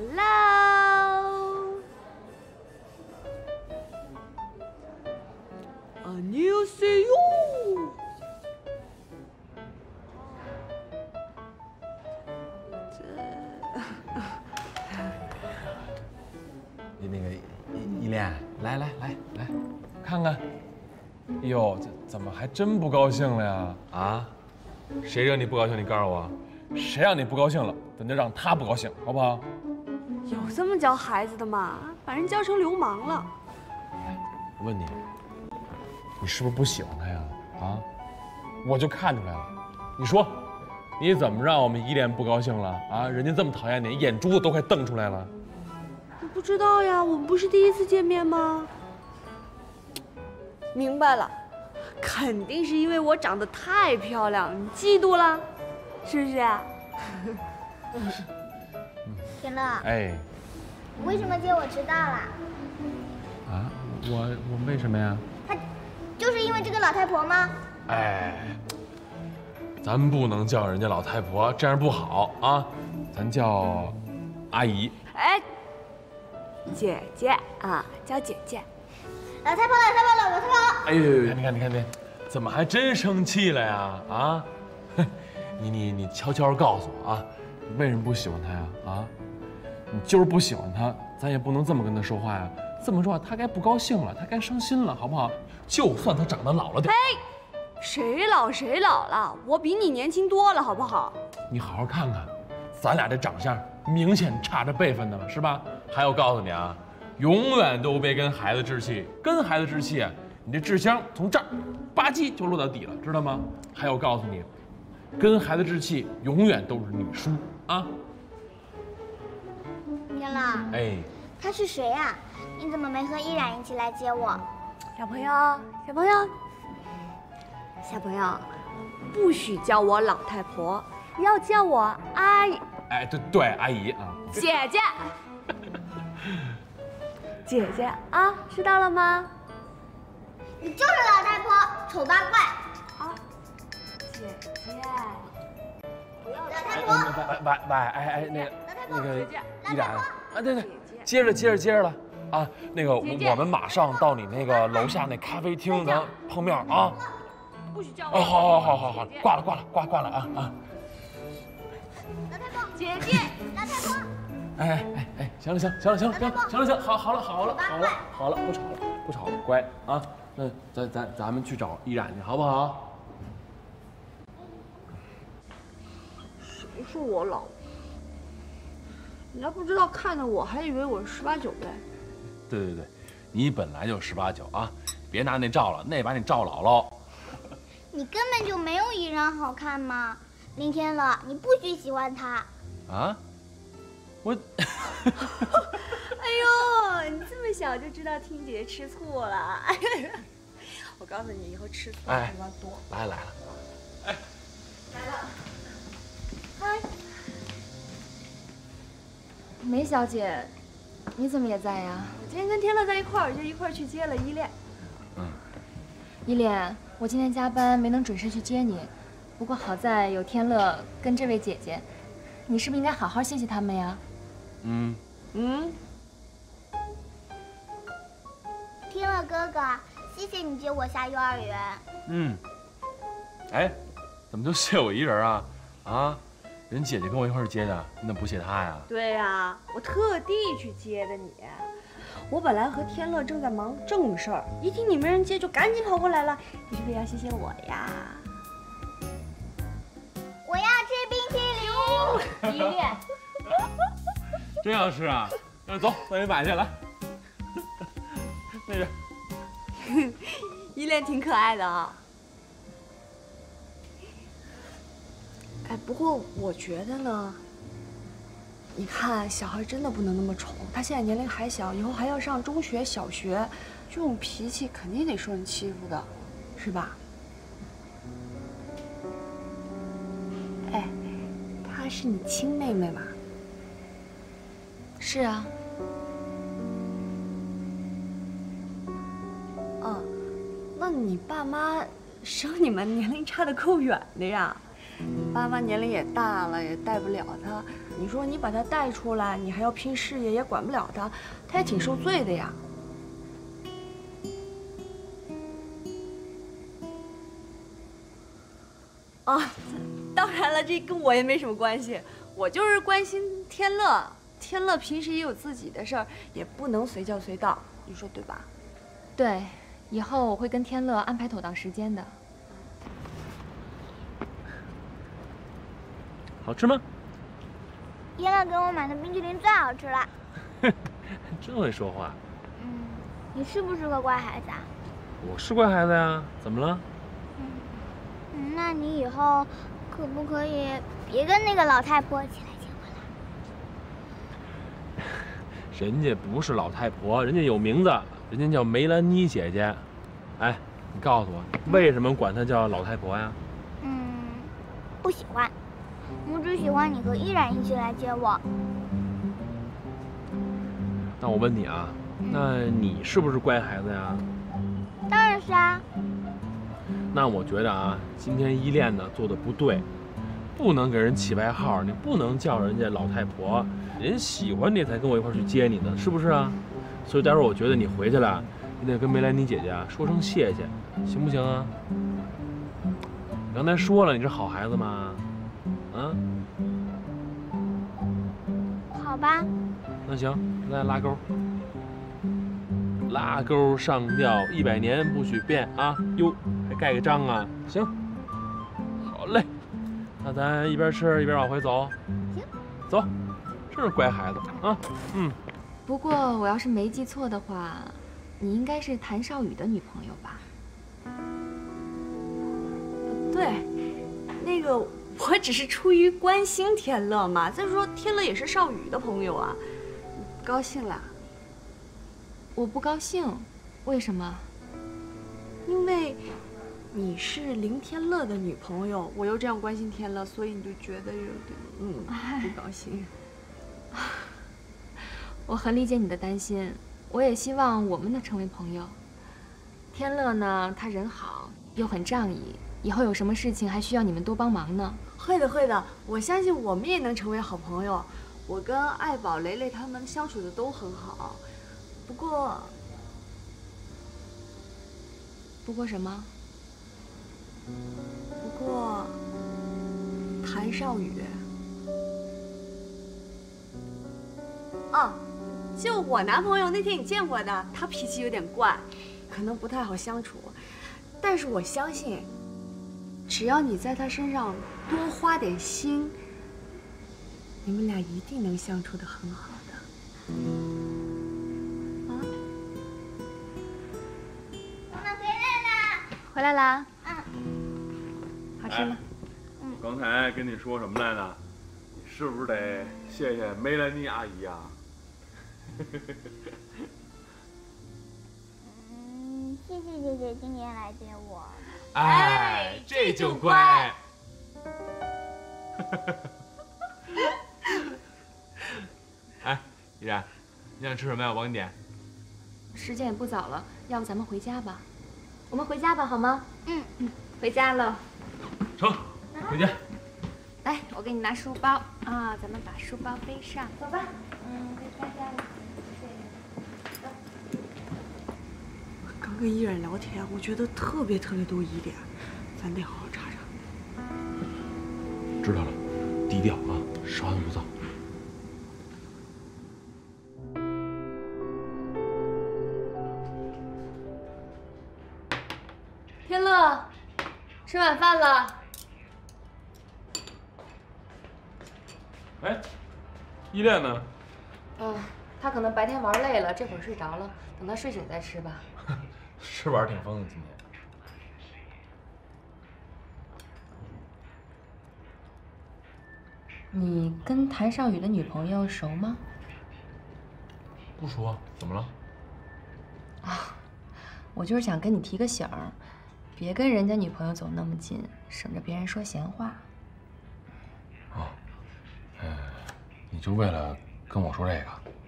Hello， 안녕하세요。 那个依莲，来，看看。哎呦，怎么还真不高兴了呀？啊？谁惹你不高兴？你告诉我，谁让你不高兴了？咱就让他不高兴，好不好？ 有这么教孩子的吗？把人教成流氓了。 我问你，你是不是不喜欢他呀？啊？我就看出来了。你说，你怎么让我们依莲不高兴了？啊？人家这么讨厌你，眼珠子都快瞪出来了。 我不知道呀，我们不是第一次见面吗？明白了，肯定是因为我长得太漂亮，你嫉妒了，是不是？ 天乐， 哎， 你为什么接我迟到了？ 啊，我为什么呀？ 他就是因为这个老太婆吗？ 哎，咱不能叫人家老太婆，这样不好啊，咱叫阿姨。 哎，姐姐啊，叫姐姐。 老太婆， 哎呦，你看，怎么还真生气了呀？啊，你悄悄告诉我啊，你为什么不喜欢他呀？啊，你就是不喜欢他，咱也不能这么跟他说话呀。这么说话，他该不高兴了，他该伤心了，好不好？就算他长得老了点。 嘿，谁老了？我比你年轻多了，好不好？ 你好好看看，咱俩这长相明显差着辈分的嘛，是吧？还有告诉你啊。永远都别跟孩子置气，跟孩子置气，你这智商从这儿吧唧就落到底了，知道吗？还有告诉你，跟孩子置气永远都是你输啊！ 天乐， 哎， 他是谁呀？你怎么没和依然一起来接我？ 小朋友，不许叫我老太婆，要叫我阿姨。 哎，对，阿姨啊， 姐姐。姐姐啊，知道了吗？ 你就是老太婆，丑八怪！ 啊，姐姐， 老太婆， 哎，那个依然啊，对， 姐姐接着了啊，那个姐姐我们马上到你那个楼下那咖啡厅咱碰面啊。 不许叫我。 哦，好，挂了啊。 老太婆， 姐姐， 老太婆。 哎，行了，好了，不吵了，乖啊。那咱们去找依然去，好不好？ 谁说我老？你还不知道看着我，还以为我是18、19嘞。 对，你本来就18、19啊，别拿那照了，那把你照老喽。 你根本就没有依然好看嘛！林天乐，你不许喜欢他。 啊？我， 哎呦，你这么小就知道听姐姐吃醋了。我告诉你，以后吃醋的地方多。 来了，哎， 来了。嗨， 梅小姐，你怎么也在呀？ 我今天跟天乐在一块儿，就一块儿去接了依恋。 依恋，我今天加班没能准时去接你，不过好在有天乐跟这位姐姐，你是不是应该好好谢谢他们呀？ 天乐哥哥，谢谢你接我下幼儿园。 哎，怎么就谢我一人啊？啊，人姐姐跟我一块儿接的，你怎么不谢她呀？ 对呀，我特地去接的你。我本来和天乐正在忙正事儿，一听你没人接，就赶紧跑过来了。你是不是要谢谢我呀？ 我要吃冰淇淋。 依恋， 真要吃啊？那走，帮你买去来。那个， 依恋挺可爱的啊。哎，不过我觉得呢，你看小孩真的不能那么宠，他现在年龄还小，以后还要上中学、小学，这种脾气肯定得受人欺负的，是吧？哎，她是你亲妹妹吗？ 是啊。 那你爸妈生你们年龄差得够远的呀？ 你爸妈年龄也大了，也带不了他。你说你把他带出来，你还要拼事业，也管不了他，他也挺受罪的呀。啊，当然了，这跟我也没什么关系，我就是关心天乐。天乐平时也有自己的事儿，也不能随叫随到，你说对吧？ 对，以后我会跟天乐安排妥当时间的。 好吃吗？ 天乐给我买的冰淇淋最好吃了。 真会说话。 你是不是个乖孩子啊？ 我是乖孩子呀，怎么了？ 那你以后可不可以别跟那个老太婆起来结婚了？ 人家不是老太婆，人家有名字，人家叫梅兰妮姐姐。哎，你告诉我，为什么管她叫老太婆呀？ 不喜欢。我只喜欢你和依然一起来接我。 那我问你啊，那你是不是乖孩子呀？ 当然是啊。 那我觉得啊，今天依恋呢做的不对，不能给人起外号，你不能叫人家老太婆，人喜欢你才跟我一块去接你的，是不是啊？所以待会儿我觉得你回去了，你得跟梅兰妮姐姐啊说声谢谢，行不行啊？你刚才说了你是好孩子吗？啊？ 好吧。 那行，来拉钩。拉钩上吊，100年不许变啊！哟，还盖个章啊？行，好嘞。那咱一边吃一边往回走。 行， 走，真是乖孩子啊。 不过我要是没记错的话，你应该是谭少宇的女朋友吧？ 对，那个我只是出于关心天乐嘛。再说天乐也是少宇的朋友啊，高兴了。 我不高兴，为什么？ 因为你是林天乐的女朋友，我又这样关心天乐，所以你就觉得有点不高兴。 我很理解你的担心，我也希望我们能成为朋友。天乐呢，他人好又很仗义，以后有什么事情还需要你们多帮忙呢。 会的，会的，我相信我们也能成为好朋友。我跟爱宝、雷雷他们相处的都很好。 不过什么？ 不过谭少宇。就我男朋友那天你见过的，他脾气有点怪，可能不太好相处。但是我相信，只要你在他身上多花点心，你们俩一定能相处得很好的。 回来啦。 好吃吗？ 刚才跟你说什么来着？你是不是得谢谢梅兰妮阿姨啊？ 谢谢姐姐今天来接我。 哎，这就乖。哎，依然，你想吃什么呀？我帮你点。 时间也不早了，要不咱们回家吧？我们回家吧，好吗？回家了。 成，回家。 来，我给你拿书包啊，咱们把书包背上。走吧。回家了。 刚跟依然聊天，我觉得特别多疑点，咱得好好查查。 知道了，低调啊，稍安勿躁。 天乐，吃晚饭了。 哎，依恋呢？ 他可能白天玩累了，这会儿睡着了，等他睡醒再吃吧。 是玩挺疯的今天。 你跟谭少宇的女朋友熟吗？ 不熟，怎么了？ 我就是想跟你提个醒儿，别跟人家女朋友走那么近，省着别人说闲话。 你就为了跟我说这个？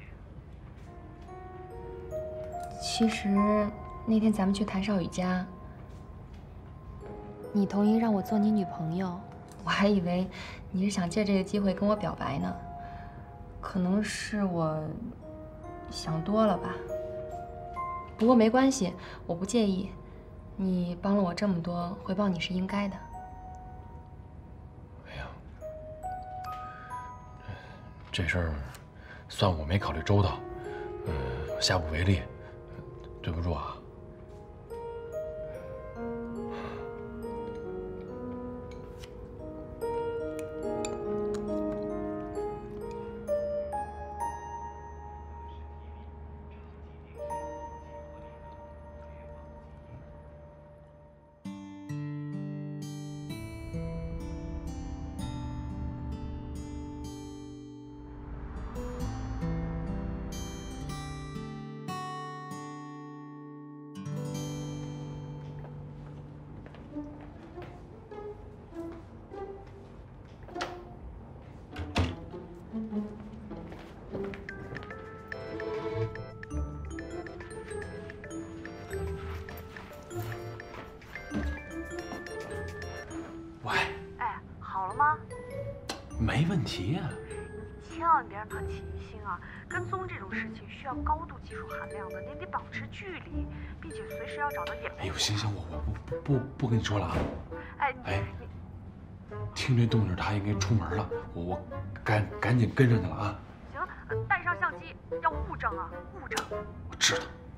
其实那天咱们去谭少宇家，你同意让我做你女朋友， 我还以为你是想借这个机会跟我表白呢，可能是我想多了吧。不过没关系，我不介意，你帮了我这么多，回报你是应该的。 哎呀，这事儿算我没考虑周到，下不为例，对不住啊。喂， 哎，好了吗？ 没问题呀。 千万别让他起疑心啊！跟踪这种事情需要高度技术含量的，你得保持距离，并且随时要找到掩护。 哎呦，行，我不跟你说了啊。 哎， 听这动静，他应该出门了，我赶紧跟上去了啊。 行，带上相机，要物证啊，物证。 我知道。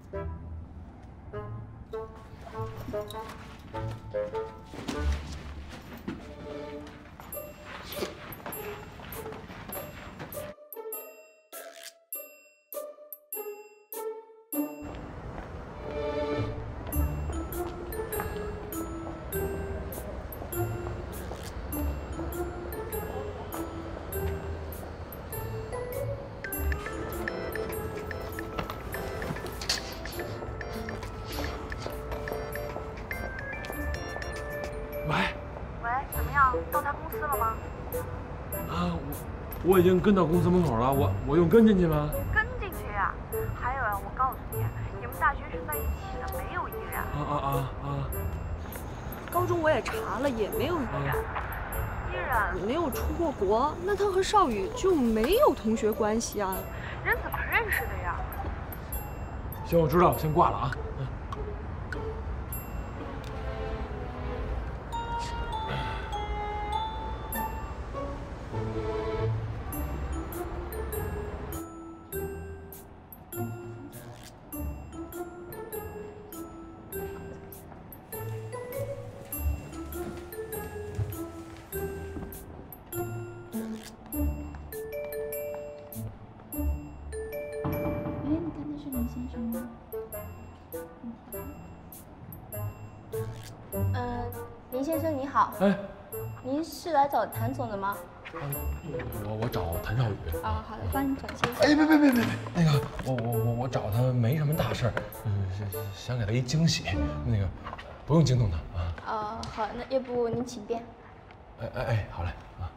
喂，怎么样？到他公司了吗？ 啊，我已经跟到公司门口了，我用跟进去吗？ 跟进去呀！还有啊，我告诉你，你们大学生在一起的没有依然。 高中我也查了，也没有依然。 依然没有出过国，那他和邵宇就没有同学关系啊？ 人怎么认识的呀？ 行，我知道了，先挂了啊。 林先生你好， 哎， 您是来找谭总的吗？ 我找谭少宇。 啊，好的，帮你转接。 哎，别，那个我找他没什么大事儿，想给他一惊喜，那个不用惊动他啊。 好，那要不您请便。 哎，好嘞啊。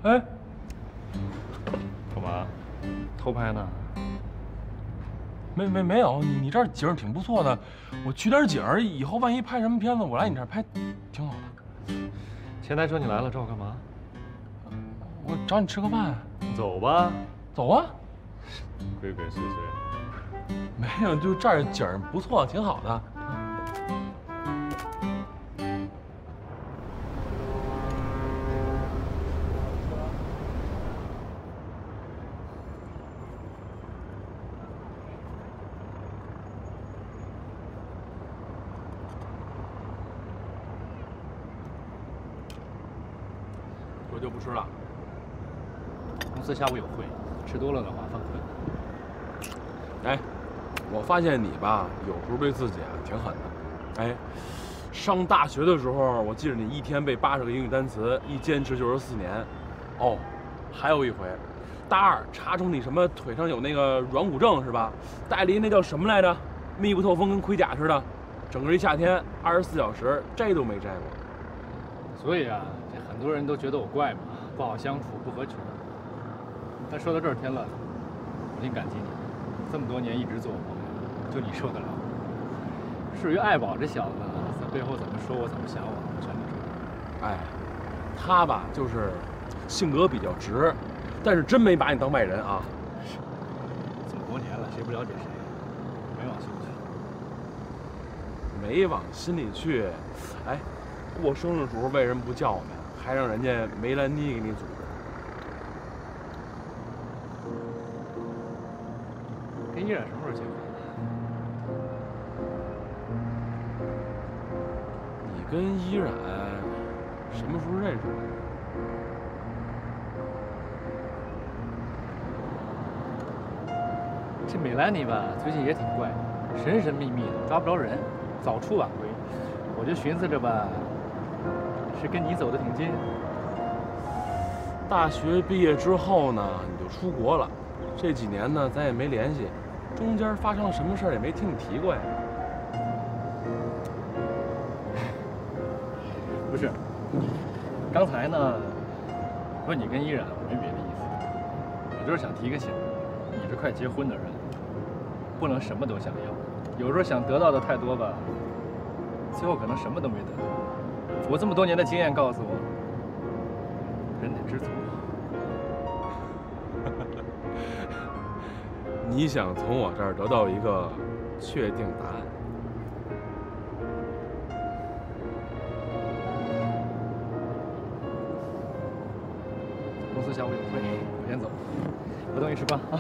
哎， 干嘛？偷拍呢？ 没有，你这儿景儿挺不错的，我取点景儿，以后万一拍什么片子，我来你这儿拍，挺好的。 前台说你来了，找我干嘛？ 我找你吃个饭。 走吧。 走啊。 鬼鬼祟祟。 没有，就这儿景儿不错，挺好的。我就不吃了。 公司下午有会，吃多了的话犯困。 哎，我发现你吧，有时候对自己啊挺狠的。哎，上大学的时候，我记得你一天背80个英语单词，一坚持就是4年。哦，还有一回，大2查出你什么腿上有那个软骨症是吧？带了一那叫什么来着？密不透风，跟盔甲似的，整个一夏天24小时摘都没摘过。 所以啊，这很多人都觉得我怪嘛，不好相处，不合群。但说到这儿天了，我挺感激你，这么多年一直做我朋友，就你受得了。至于爱宝这小子，在背后怎么说我，怎么想我，全都知道。 哎，他吧就是性格比较直，但是真没把你当外人啊。 这么多年了，谁不了解谁？没往心里去。没往心里去。哎，过生日时候为什么不叫我们呀？还让人家梅兰妮给你组织。 跟依然什么时候结婚？ 你跟依然什么时候认识的？ 这美兰妮吧，最近也挺怪，神神秘秘的，抓不着人，早出晚归。我就寻思着吧，是跟你走得挺近。 大学毕业之后呢，你就出国了。这几年呢，咱也没联系，中间发生了什么事儿也没听你提过呀。 不是，刚才呢，问你跟依然，我没别的意思，我就是想提个醒，你这快结婚的人，不能什么都想要，有时候想得到的太多吧，最后可能什么都没得到。我这么多年的经验告诉我，人得知足。 你想从我这儿得到一个确定答案？ 公司下午有会，我先走，不等你吃饭啊。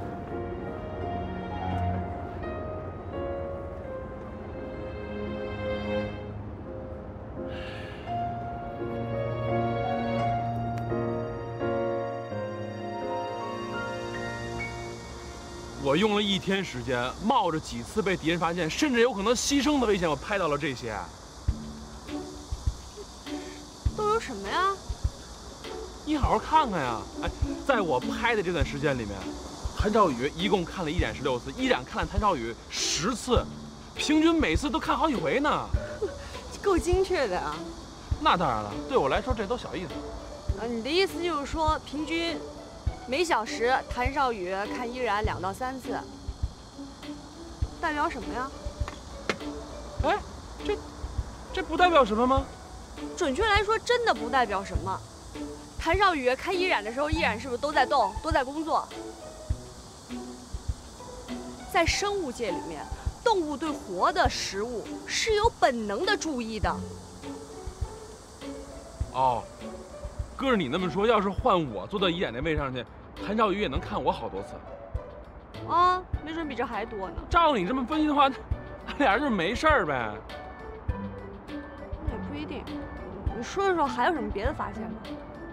我用了1天时间，冒着几次被敌人发现，甚至有可能牺牲的危险，我拍到了这些。 都有什么呀？ 你好好看看呀！哎，在我拍的这段时间里面，谭少宇一共看了依然16次，依然看了谭少宇10次，平均每次都看好几回呢。 够精确的啊！ 那当然了，对我来说这都小意思。 你的意思就是说，平均每小时谭少宇看依然2到3次，代表什么呀？ 哎，这不代表什么吗？ 准确来说，真的不代表什么。谭少宇看依然的时候，依然是不是都在动，都在工作？在生物界里面，动物对活的食物是有本能的注意的。 哦，哥着你那么说，要是换我坐到依然那位上去，谭少宇也能看我好多次。 啊，没准比这还多呢。 照你这么分析的话，俩人就是没事儿呗。 那也不一定。你说说还有什么别的发现吗？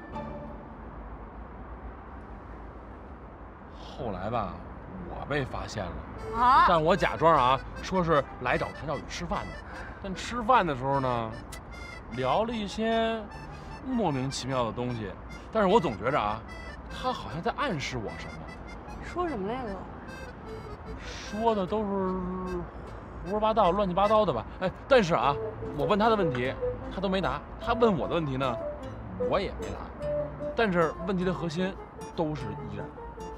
后来吧，我被发现了， 啊！ 让我假装啊，说是来找谭少宇吃饭的，但吃饭的时候呢，聊了一些莫名其妙的东西，但是我总觉着啊，他好像在暗示我什么。 说什么来着？ 说的都是胡说八道、乱七八糟的吧？哎，但是啊，我问他的问题，他都没答；他问我的问题呢，我也没答。 但是问题的核心都是依然。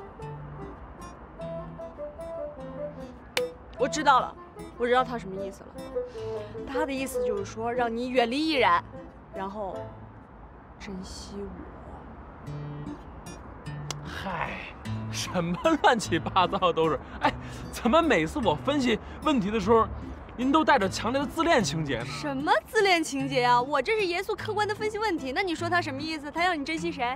我知道了，我知道他什么意思了。他的意思就是说，让你远离依然，然后珍惜我。 嗨，什么乱七八糟的都是。哎，怎么每次我分析问题的时候，您都带着强烈的自恋情节呢？ 什么自恋情节啊？我这是严肃客观的分析问题。那你说他什么意思？他要你珍惜谁？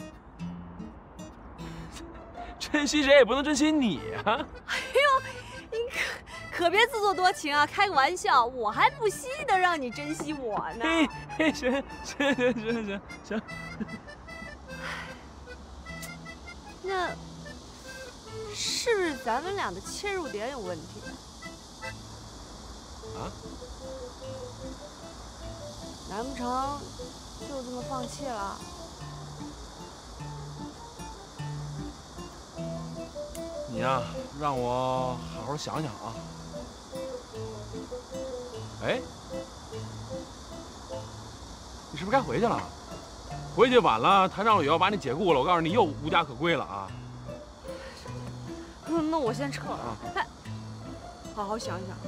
珍惜谁也不能珍惜你啊！ 哎呦，你可别自作多情啊！开个玩笑，我还不稀得让你珍惜我呢。 嘿，行， 那是不是咱们俩的切入点有问题？ 啊？ 难不成就这么放弃了？ 你呀，让我好好想想啊。哎，你是不是该回去了？回去晚了，谭少宇要把你解雇了，我告诉你又无家可归了啊！ 那我先撤了。哎，好好想想。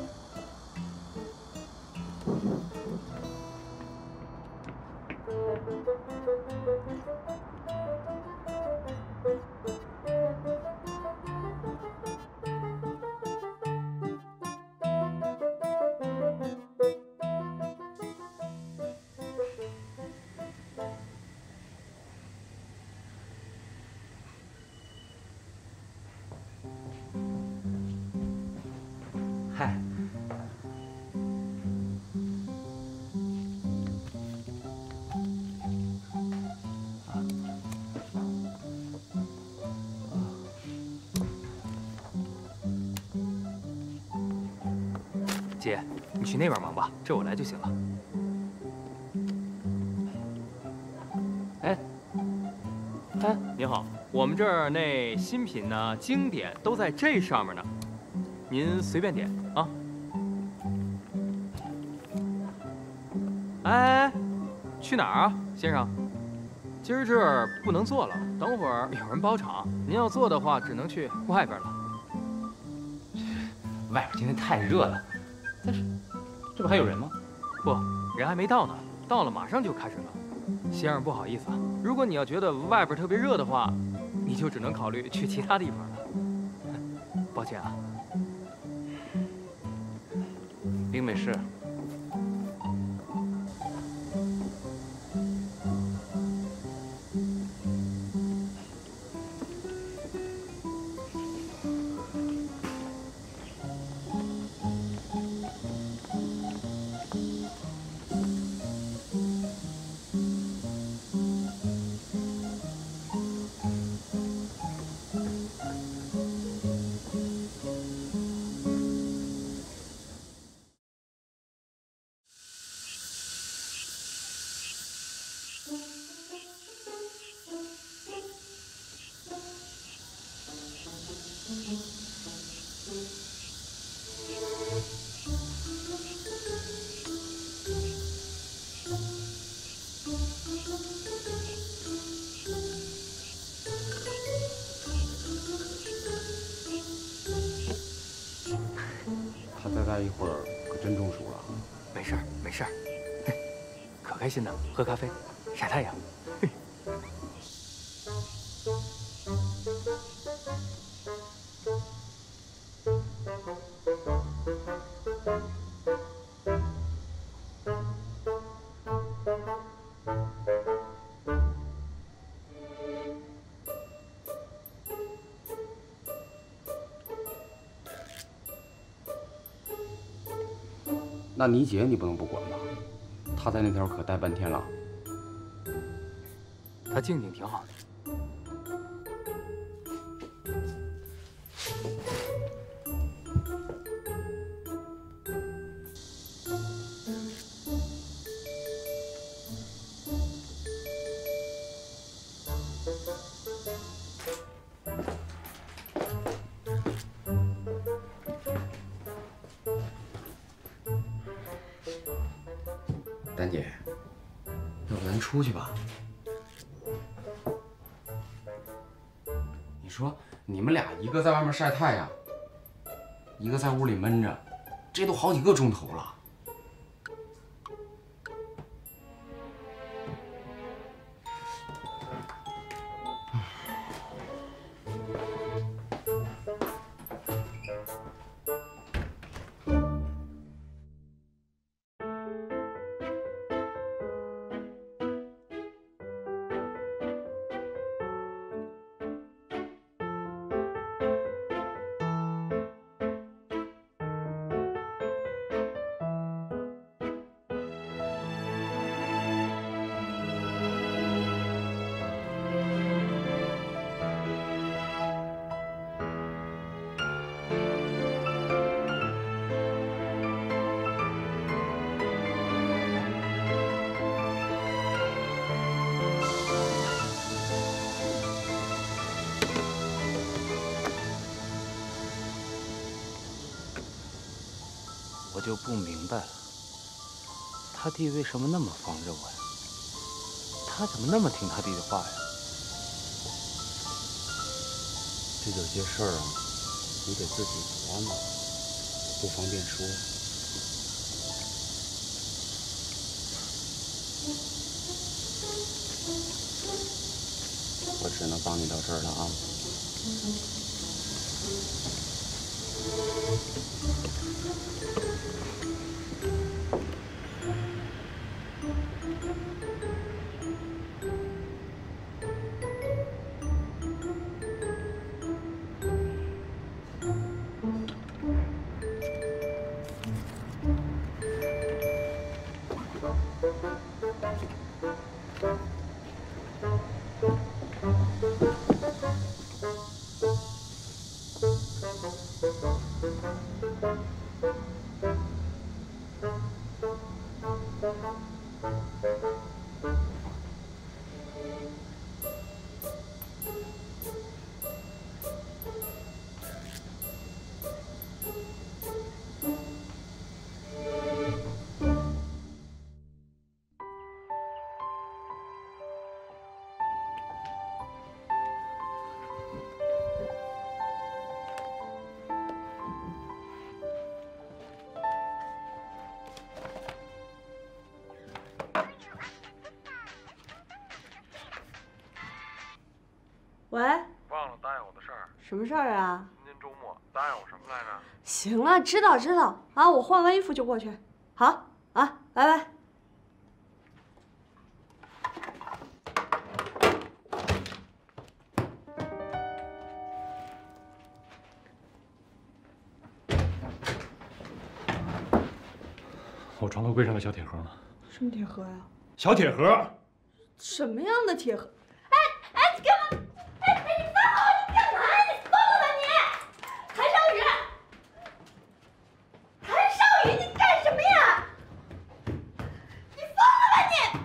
嗨，姐，你去那边忙吧，这我来就行了。哎，您好，我们这儿那新品呢、经典都在这上面呢，您随便点啊。哎，去哪儿啊，先生？今儿这儿不能坐了，等会儿有人包场，您要坐的话，只能去外边了。外边今天太热了，但是这不还有人吗？不，人还没到呢，到了马上就开始了。先生，不好意思啊，如果你要觉得外边特别热的话，你就只能考虑去其他地方了。抱歉啊。并没事。 他再待一会儿可真中暑了。 没事儿，没事儿，可开心了，喝咖啡，晒太阳。 那你姐你不能不管吧？她在那条可待半天了。 她静静挺好的。 丹姐，要不咱出去吧？ 说你们俩一个在外面晒太阳，一个在屋里闷着，这都好几个钟头了。 我就不明白了，他弟为什么那么防着我呀？他怎么那么听他弟的话呀？ 这有些事儿啊，你得自己琢磨，我不方便说。我只能帮你到这儿了啊。 喂， 忘了答应我的事儿。 什么事儿啊？ 今天周末答应我什么来着？ 行了，知道啊，我换完衣服就过去。好啊，拜拜。 我床头柜上的小铁盒呢？ 什么铁盒呀？ 小铁盒。 什么样的铁盒？ 你干嘛？你放我！你干嘛？你疯了吧你？韩少宇，你干什么呀？你疯了吧你？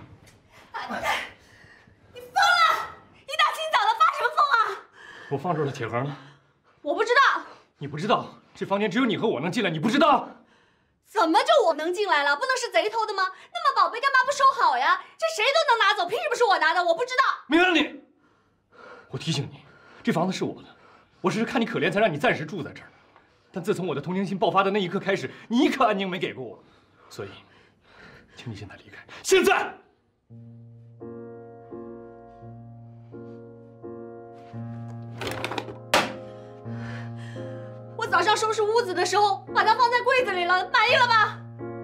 你疯了！一大清早的发什么疯啊？ 我放这儿的铁盒呢？ 我不知道。 你不知道？这房间只有你和我能进来，你不知道？ 怎么就我能进来了？不能是贼偷的吗？那么宝贝干嘛不收好呀？这谁都能拿走，凭什么是我拿的？我不知道。 明了你！我提醒你，这房子是我的，我只是看你可怜才让你暂时住在这儿。但自从我的同情心爆发的那一刻开始，你一刻安宁没给过我，所以，请你现在离开，现在！ 我早上收拾屋子的时候，把它放在柜子里了，满意了吧？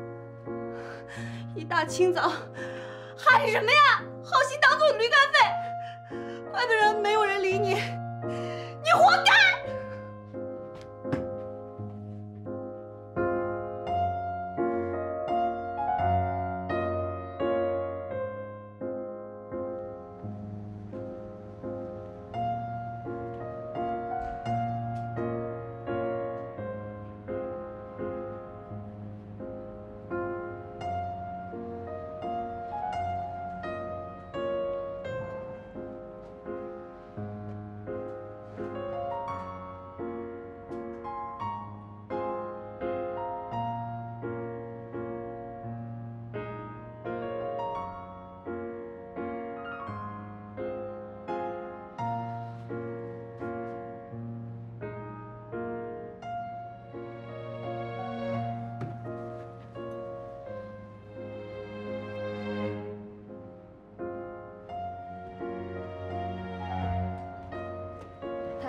一大清早，喊什么呀？好心当做驴肝肺，怪不得没有人理你，你活该！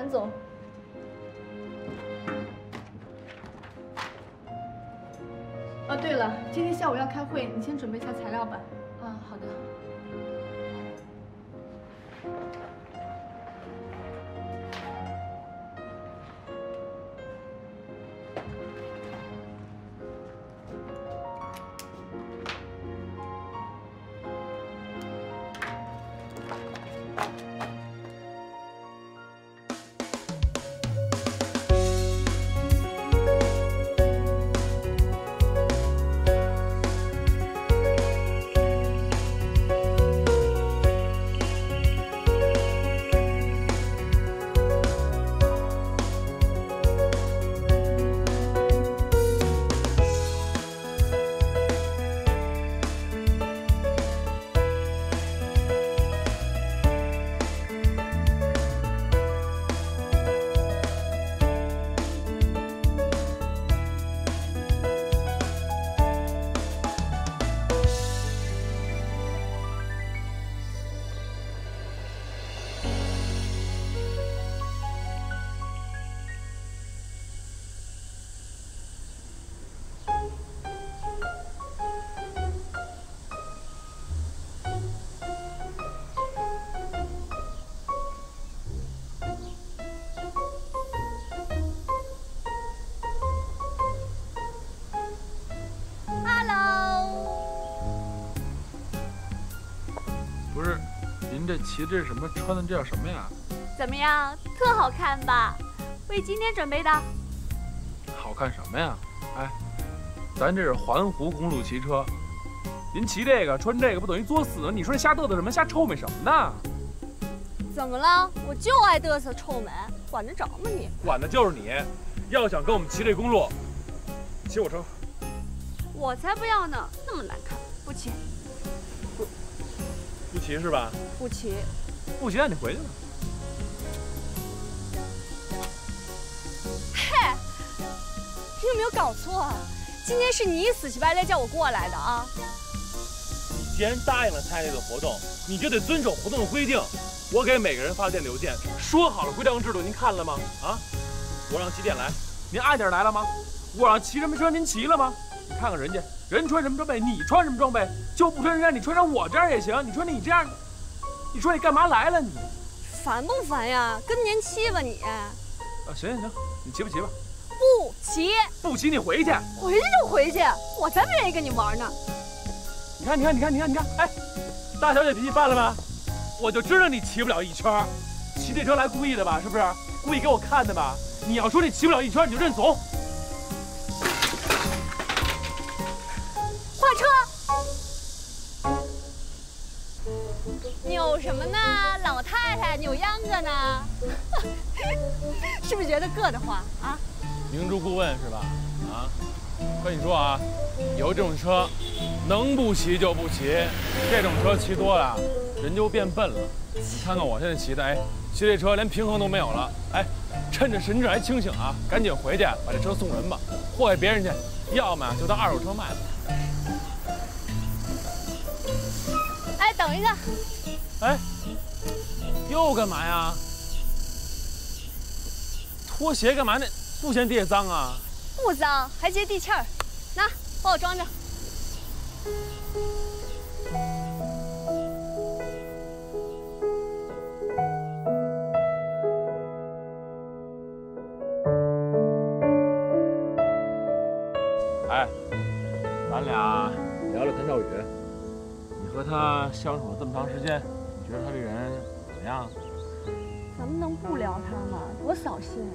谭总。 哦，对了，今天下午要开会，你先准备一下材料吧。 啊，好的。 不是，您这骑这是什么？穿的这叫什么呀？ 怎么样，特好看吧？为今天准备的。 好看什么呀？哎，咱这是环湖公路骑车，您骑这个穿这个不等于作死吗？你说这瞎嘚瑟什么？瞎臭美什么呢？ 怎么了？我就爱嘚瑟臭美，管得着吗你？ 管的就是你。要想跟我们骑这公路，骑我车。 我才不要呢，那么难看，不骑。 不骑是吧？ 不骑。 不骑，那你回去吧。 嘿，你有没有搞错啊？今天是你死乞白赖叫我过来的啊！ 你既然答应了参加这个活动，你就得遵守活动的规定。我给每个人发电子邮件，说好了规章制度，您看了吗？啊，我让几点来，您按点来了吗？我让骑什么车，您骑了吗？你看看人家，人穿什么装备，你穿什么装备，就不穿人家，你穿上我这样也行。你说你这样，你说你干嘛来了你？ 烦不烦呀？更年期吧你？ 啊，行，你骑不骑吧？ 不骑。 不骑你回去。 回去就回去，我才不愿意跟你玩呢。 你看，哎，大小姐脾气犯了吧？我就知道你骑不了一圈，骑这车来故意的吧？是不是？故意给我看的吧？你要说你骑不了一圈，你就认怂。 换车。扭什么呢？老太太扭秧歌呢？是不是觉得硌得慌啊？ 明珠顾问是吧？啊，跟你说啊，以后这种车能不骑就不骑，这种车骑多了人就变笨了。你看看我现在骑的，哎，骑这车连平衡都没有了，哎，趁着神志还清醒啊，赶紧回去把这车送人吧，祸害别人去，要么就当二手车卖了。 哎，等一下。 哎，又干嘛呀？拖鞋干嘛呢？不嫌地下脏啊？ 不脏，还接地气儿。拿，帮我装着。 哎，咱俩聊聊谭少宇。你和他相处了这么长时间，你觉得他这人怎么样？ 咱们能不聊他吗？多扫兴呀！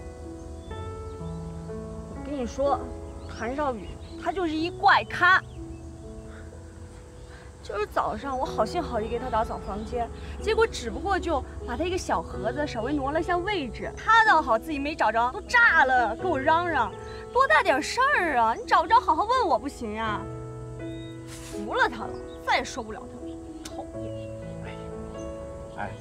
我跟你说，谭少宇他就是一怪咖。就是早上我好心好意给他打扫房间，结果只不过就把他一个小盒子稍微挪了一下位置，他倒好自己没找着，都炸了，跟我嚷嚷，多大点事儿啊！你找不着好好问我不行呀？服了他了，再也受不了他了，讨厌！ 哎，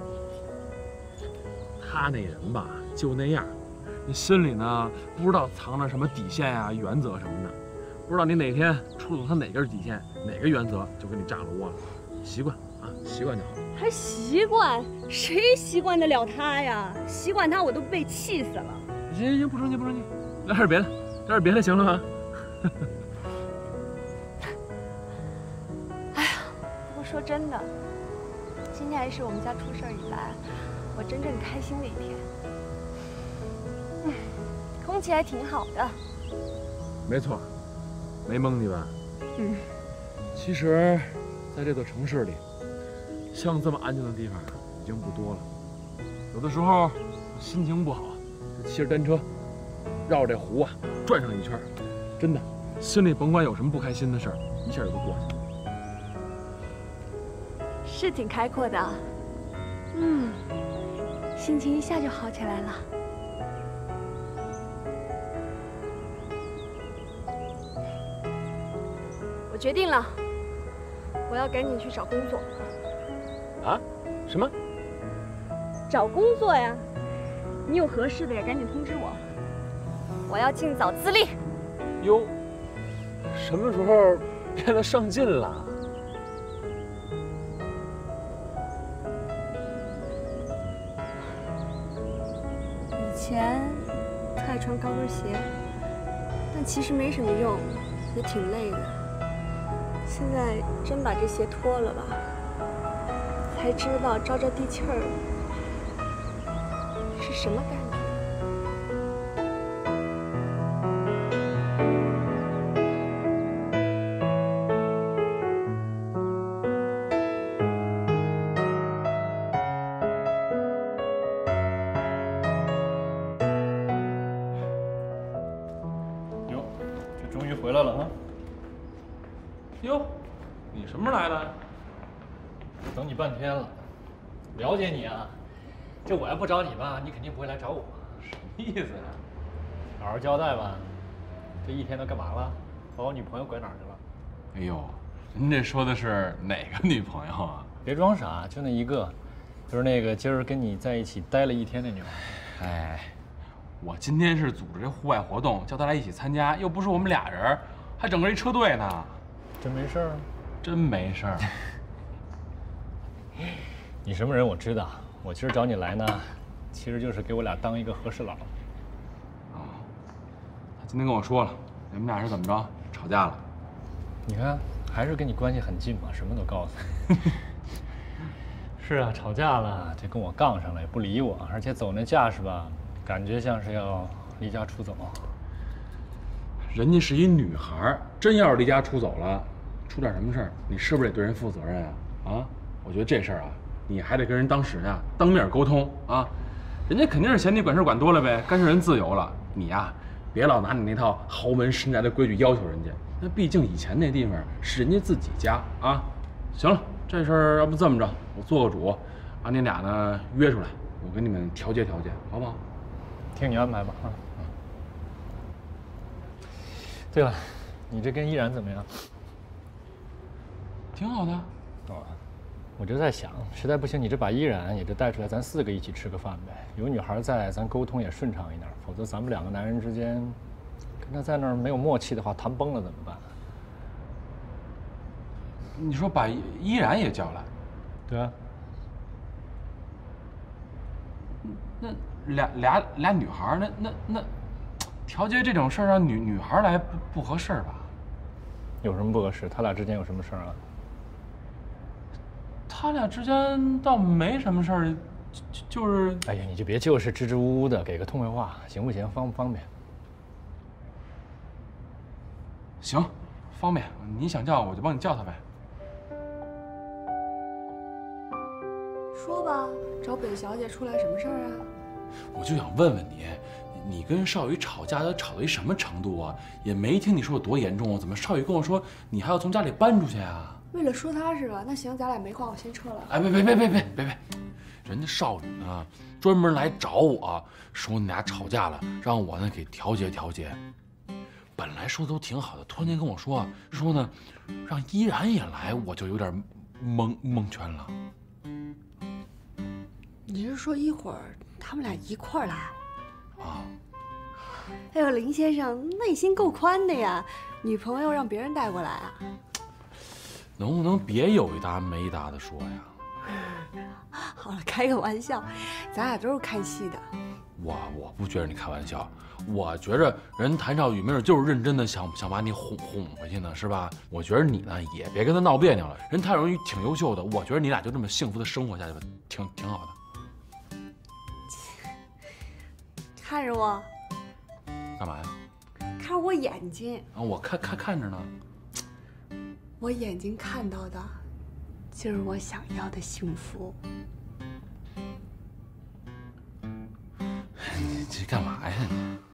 他那人吧就那样，你心里呢不知道藏着什么底线呀、原则什么的，不知道你哪天触动他哪根底线、哪个原则，就给你炸了窝了。习惯啊，习惯就好。 还习惯？谁习惯得了他呀？习惯他我都被气死了。 行，不生气，聊点别的，行了吗？ 哎呀，不过说真的，今天还是我们家出事儿以来我真正开心的一天。空气还挺好的。 没错，没蒙你吧？ 嗯。 其实，在这座城市里，像这么安静的地方已经不多了。有的时候心情不好，就骑着单车绕着这湖啊转上一圈，真的，心里甭管有什么不开心的事儿，一下就都过去了。 是挺开阔的，心情一下就好起来了。我决定了，我要赶紧去找工作。 啊？什么？ 找工作呀！你有合适的也赶紧通知我。我要尽早自立。 哟，什么时候变得上进了？ 以前特爱穿高跟鞋，但其实没什么用，也挺累的。现在真把这鞋脱了吧，才知道着地气儿是什么感觉。 哟，这终于回来了啊！ 哟，你什么时候来的？ 等你半天了，了解你啊。这我要不找你吧，你肯定不会来找我。 什么意思呀？ 好好交代吧。这一天都干嘛了？把我女朋友拐哪儿去了？ 哎呦，您这说的是哪个女朋友啊？ 别装傻，就那一个，就是那个今儿跟你在一起待了一天那女孩。 哎，我今天是组织这户外活动，叫她来一起参加，又不是我们俩人，还整个一车队呢。 真没事儿？ 真没事儿。 你什么人我知道，我今儿找你来呢，其实就是给我俩当一个和事佬。 啊，他今天跟我说了，你们俩是怎么着吵架了？ 你看，还是跟你关系很近嘛，什么都告诉你。是啊，吵架了，这跟我杠上了，也不理我，而且走那架势吧，感觉像是要离家出走。 人家是一女孩，真要是离家出走了，出点什么事儿，你是不是得对人负责任啊？啊，我觉得这事儿啊，你还得跟人当事人啊当面沟通啊。人家肯定是嫌你管事管多了呗，干涉人自由了。你呀，别老拿你那套豪门深宅的规矩要求人家，那毕竟以前那地方是人家自己家啊。行了，这事儿要不这么着，我做个主，把你俩呢约出来，我跟你们调解调解，好不好？ 听你安排吧啊。对了，你这跟依然怎么样？ 挺好的。 哦，我就在想，实在不行，你这把依然也就带出来，咱4个一起吃个饭呗。有女孩在，咱沟通也顺畅一点。否则咱们2个男人之间，跟他在那儿没有默契的话，谈崩了怎么办？ 你说把依然也叫来？ 对啊。 那俩女孩，那调解这种事儿让女孩来不合适吧？ 有什么不合适？他俩之间有什么事儿啊？ 他俩之间倒没什么事儿，就是…… 哎呀，你就别就是支支吾吾的，给个痛快话，行不行？方不方便？ 行，方便。你想叫我就帮你叫他呗。 说吧，找本小姐出来什么事儿啊？ 我就想问问你，你跟少宇吵架都吵到一什么程度啊？也没听你说有多严重啊？怎么少宇跟我说你还要从家里搬出去啊？ 为了说他是吧？那行，咱俩没话，我先撤了。 哎，别，人家少宇呢，专门来找我说你俩吵架了，让我呢给调解调解。本来说的都挺好的，突然间跟我说呢，让依然也来，我就有点蒙圈了。 你是说一会儿他们俩一块儿来？ 啊！ 哎呦，林先生内心够宽的呀，女朋友让别人带过来啊？ 能不能别有一搭没一搭的说呀？ 好了，开个玩笑，咱俩都是看戏的。 我不觉得你开玩笑，我觉着人谭少宇没准就是认真的想把你哄回去呢，是吧？我觉得你呢也别跟他闹别扭了，人谭少宇挺优秀的，我觉得你俩就这么幸福的生活下去吧，挺好的。 看着我， 干嘛呀？ 看着我眼睛啊，我看着呢。 我眼睛看到的，就是我想要的幸福。 你这干嘛呀你？